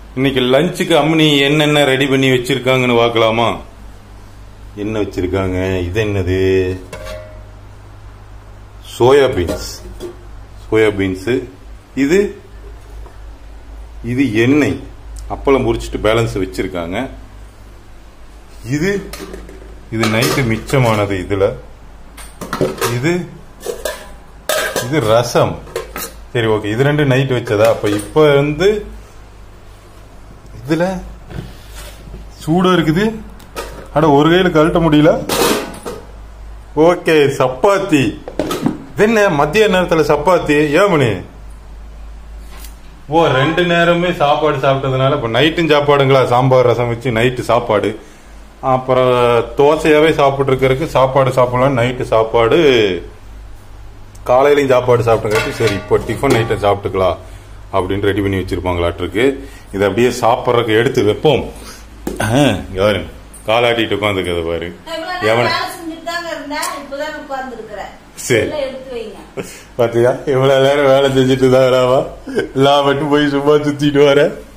இன்னைக்கு லஞ்சுக்கு அம்மனி என்னென்ன ரெடி பண்ணி வச்சிருக்காங்கன்னு பார்க்கலாமா? என்ன வச்சிருக்காங்க? இது என்னது? சோயாபீன்ஸ். இது இது எண்ணெய். அப்பளம் பொரிச்சிட்டு பேலன்ஸ் வச்சிருக்காங்க. இது இது நைட்டு மிச்சமானது. இதுல இது இது ரசம். சரி, ஓகே. இது ரெண்டு நைட் வச்சதா? அப்ப இப்ப இதுல சூடா இருக்குது. அட, ஒரு கையில கழட்ட முடியல. ஓகே, சப்பாத்தி. என்ன மத்திய நேரத்துல சப்பாத்தி? ஏமனி, ஓ, 2 நேரமே சாப்பாடு சாப்பிட்டதுனால இப்ப நைட்டும் சாப்பாடுங்களா? சாம்பார் ரசம் வச்சு நைட்டு சாப்பாடு. அப்புறம் தோசையாவே சாப்பிட்டு இருக்கிறதுக்கு சாப்பாடு சாப்பிடலாம். நைட்டு சாப்பாடு, காலையிலையும் சாப்பாடு சாப்பிட்டுங்காட்டி சரி இப்போ டிஃபன் ஐட்டம் சாப்பிட்டுக்கலாம் அப்படின்னு ரெடி பண்ணி வச்சிருப்பாங்களாட்டிருக்கு. இதை அப்படியே சாப்பிட்றதுக்கு எடுத்து வைப்போம். யாரு காலாட்டிட்டு உட்காந்துருக்கத பாரு. சரி, பாத்தியா இவ்வளவு நேரம் வேலை செஞ்சுட்டு தான் எல்லாம் மட்டும் போய் சும்மா சுத்திட்டு வர.